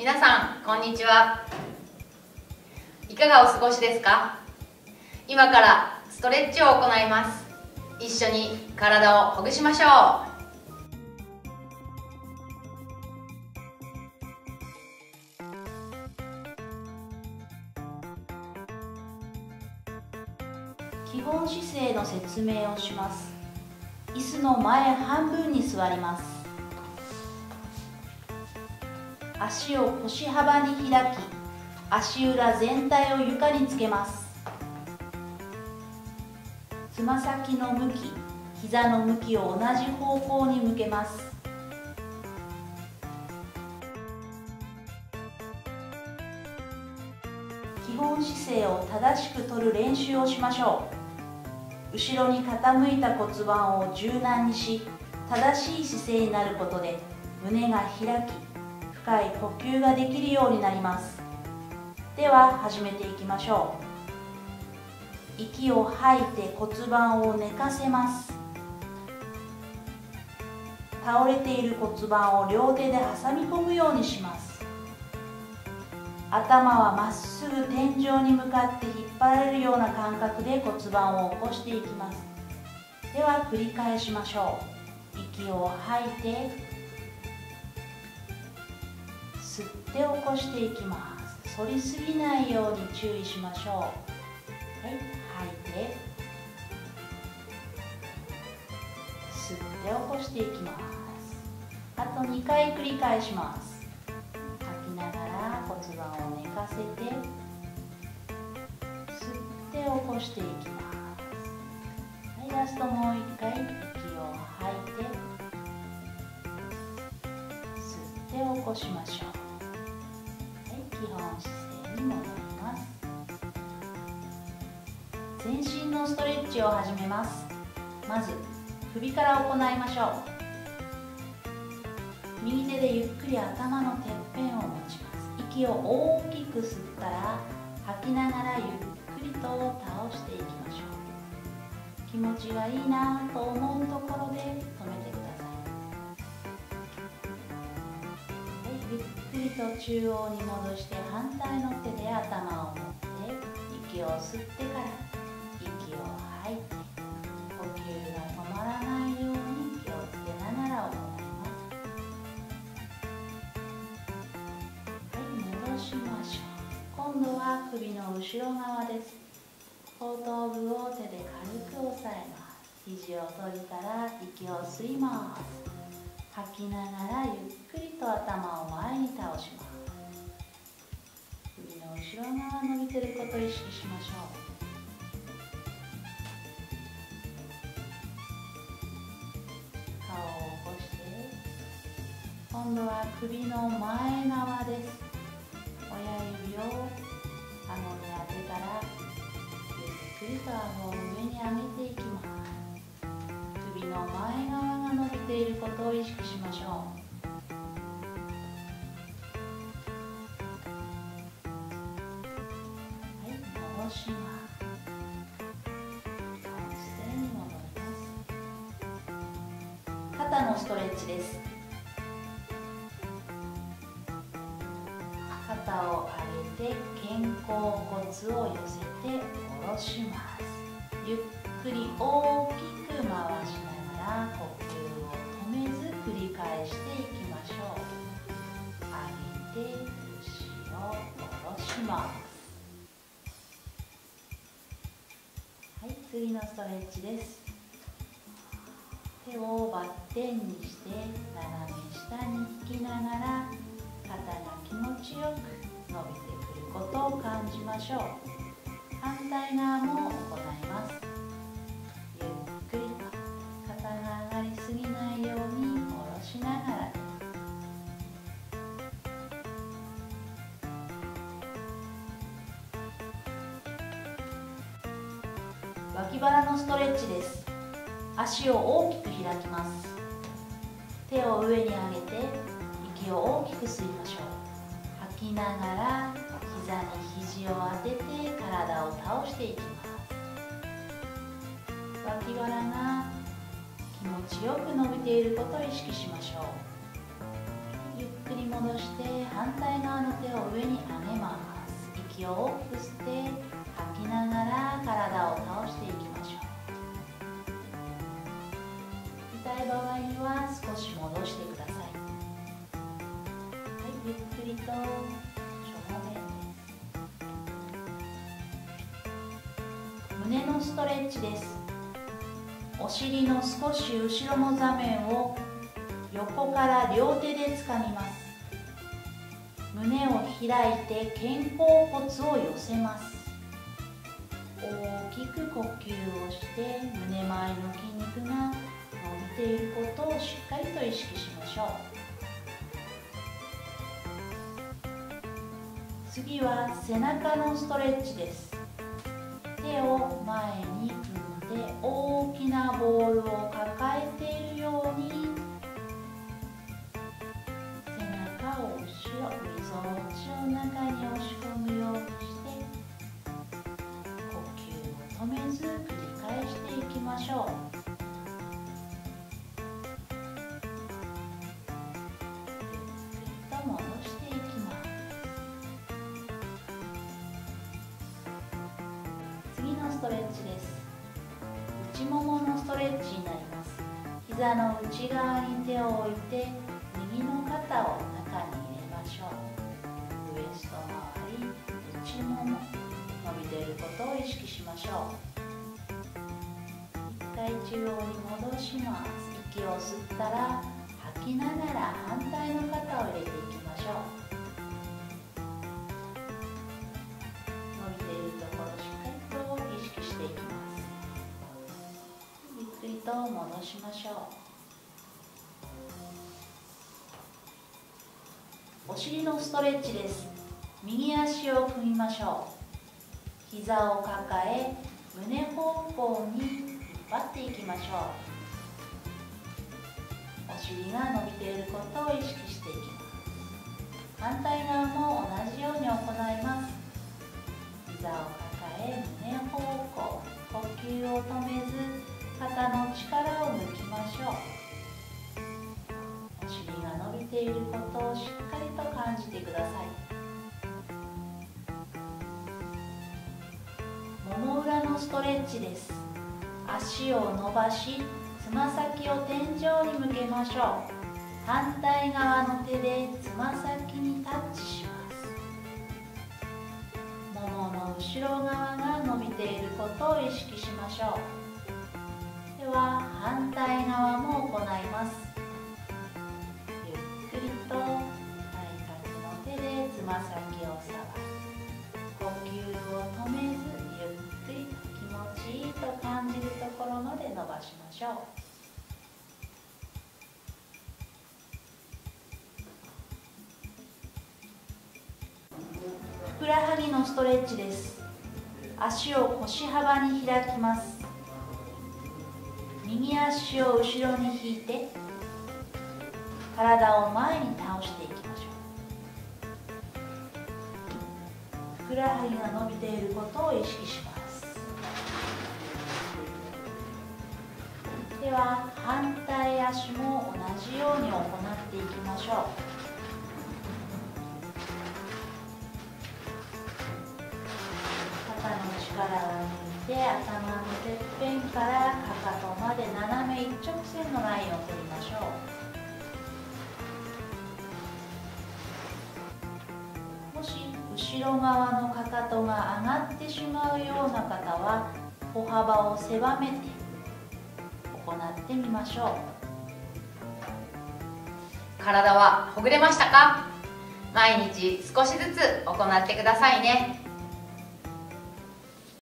皆さんこんにちは。いかがお過ごしですか？今からストレッチを行います。一緒に体をほぐしましょう。 基本姿勢の説明をします。椅子の前半分に座ります。足を腰幅に開き、足裏全体を床につけます。つま先の向き、膝の向きを同じ方向に向けます。基本姿勢を正しくとる練習をしましょう。後ろに傾いた骨盤を柔軟にし、正しい姿勢になることで胸が開き、深い呼吸ができるようになります。では始めていきましょう。息を吐いて骨盤を寝かせます。倒れている骨盤を両手で挟み込むようにします。頭はまっすぐ天井に向かって引っ張られるような感覚で骨盤を起こしていきます。では繰り返しましょう。息を吐いて吸って起こしていきます。反りすぎないように注意しましょう。はい、吐いて吸って起こしていきます。あと2回繰り返します。吐きながら骨盤を寝かせて吸って起こしていきます。はい、ラストもう1回息を吐いて吸って起こしましょう。基本姿勢に戻ります。全身のストレッチを始めます。まず首から行いましょう。右手でゆっくり頭のてっぺんを持ちます。息を大きく吸ったら吐きながらゆっくりと倒していきましょう。気持ちがいいなと思うところで止めてください。ゆっくりと中央に戻して反対の手で頭を持って息を吸ってから息を吐いて呼吸が止まらないように気をつけながら行います。はい、戻しましょう。今度は首の後ろ側です。後頭部を手で軽く押さえます。肘を閉じたら息を吸います。吐きながらゆっくりと頭を前に倒します。首の後ろ側伸びてることを意識しましょう。顔を起こして今度は首の前側です。親指を顎に当てたらゆっくりと顎を上に上げていきます。首の前側が伸びていることを意識しましょう。戻します。姿勢に戻ります。肩のストレッチです。肩を上げて肩甲骨を寄せて下ろします。ゆっくり大きく回しながら呼吸を止めず繰り返していきましょう。上げて後ろ下ろします。はい、次のストレッチです。手をバッテンにして斜め下に引きながら肩が気持ちよく伸びてくることを感じましょう。反対側も行います。ゆっくりと肩が上がりすぎないように下ろしながら。脇腹のストレッチです。足を大きく開きます。手を上に上げて息を大きく吸いましょう。吐きながら膝に肘を当てて体を倒していきます。脇腹が気持ちよく伸びていることを意識しましょう。ゆっくり戻しして反対側の手を上に上げます。息を多く吸って吐きながら体を倒していきましょう。痛い場合には少し戻してください。はい、ゆっくりと正面です。胸のストレッチです。お尻の少し後ろの座面を横から両手でつかみます。胸を開いて肩甲骨を寄せます。大きく呼吸をして胸周りの筋肉が伸びていることをしっかりと意識しましょう。次は背中のストレッチです。手を前に組んで大きなボールを抱えているように背中を後ろ、みぞおちを中に押し込むようにして呼吸を止めず繰り返していきましょう。ゆっくりと戻していきます。次のストレッチです。内もものストレッチになります。膝の内側に手を置いて右の肩を中に入れましょう。ウエスト周り、内もも伸びていることを意識しましょう。一回中央に戻します。息を吸ったら吐きながら反対の肩を入れていきましょう。伸びているところしっかりと意識していきます。ゆっくりと戻しましょう。お尻のストレッチです。右足を組みましょう。膝を抱え胸方向に引っ張っていきましょう。お尻が伸びていることを意識していきます。反対側も同じように行います。膝を抱え胸方向、呼吸を止めず肩の力を抜きましょう。お尻が伸びていることをしっかりと感じてください。もも裏のストレッチです。足を伸ばしつま先を天井に向けましょう。反対側の手でつま先にタッチします。ももの後ろ側が伸びていることを意識しましょう。では反対側も行います。ゆっくりと対角の手でつま先を触る。呼吸を止めずゆっくりと気持ちいいと感じるところまで伸ばしましょう。ふくらはぎのストレッチです。足を腰幅に開きます。右足を後ろに引いて体を前に倒していきましょう。ふくらはぎが伸びていることを意識します。では反対足も同じように行っていきましょう。肩の力を抜いて頭のてっぺんからかかとまで斜め一直線のラインを取りましょう。もし後ろ側のかかとが上がってしまうような方は歩幅を狭めて行ってみましょう。体はほぐれましたか？毎日少しずつ行ってくださいね。